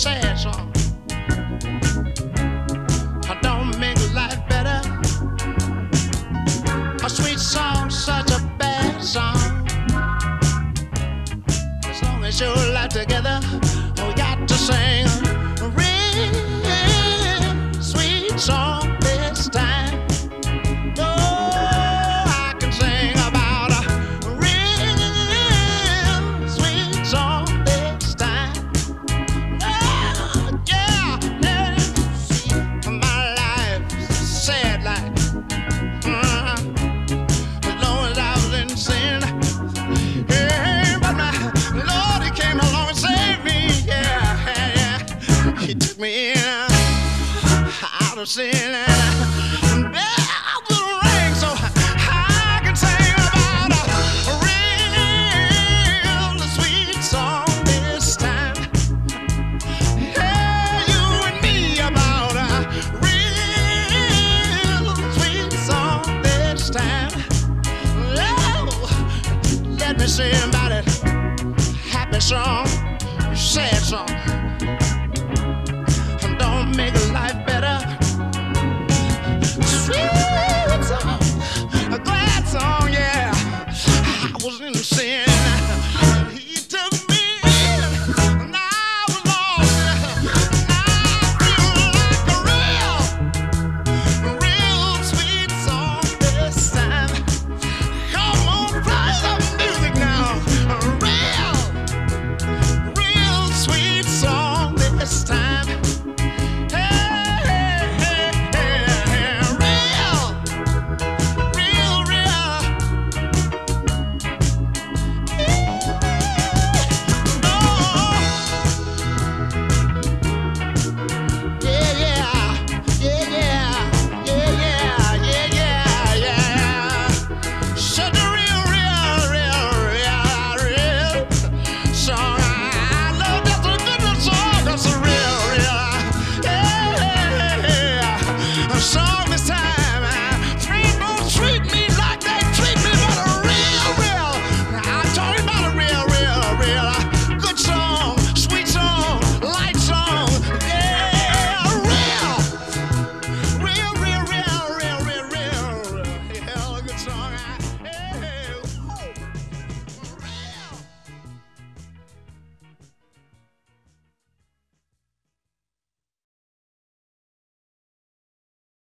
sad song. I don't make life better. A sweet song, such a bad song. As long as your life together, we got to sing a real sweet song this time. Oh, I can sing about a real sweet song this time. Oh, yeah, let it see my life, sad life. As long as I was in sin, yeah, but my Lord, He came along and saved me, yeah, yeah. He took me in out of sin and out the ring, so I can sing about a real sweet song this time. Yeah, you and me about a real sweet song this time. Oh, let me sing about it. Happy song, sad song.